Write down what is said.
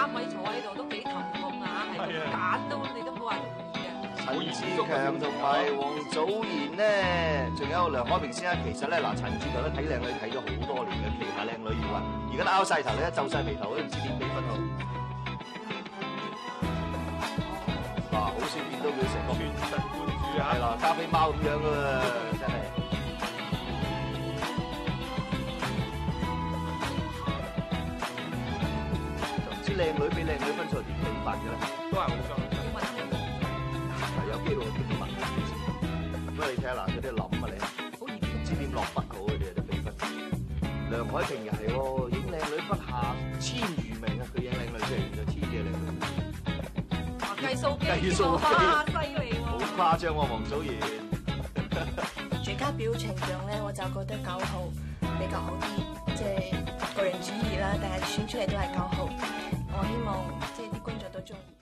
3位坐喺度都幾頭痛啊，係揀都你都冇話容易嘅。 陳志強同埋王祖賢咧，仲有梁海明先生。其實咧嗱，陳志強咧睇靚女睇咗好多年嘅，旗下靚女要啊，而家都拗晒頭咧，皺晒眉頭，都唔知點比分好。嗱，好少見到佢成個全神貫注啊！係啦，加菲貓咁樣噶喎，真係。就唔知靚女比靚女分數係點比法嘅咧？ 都係好相似。 係有機會點問？咁你睇下嗱，佢啲諗啊你，唔知點落筆好佢哋啲比分。梁海平又係喎，影靚女筆下千餘名啊！佢影靚女出嚟就千幾靚女。 計數機， 計數機哇，犀利喎！ 好誇張喎，王祖賢。 最佳表情上咧，我就覺得9號比較好啲，即係個人主義啦，但係選出嚟都係9號。我希望即係啲觀眾都中意。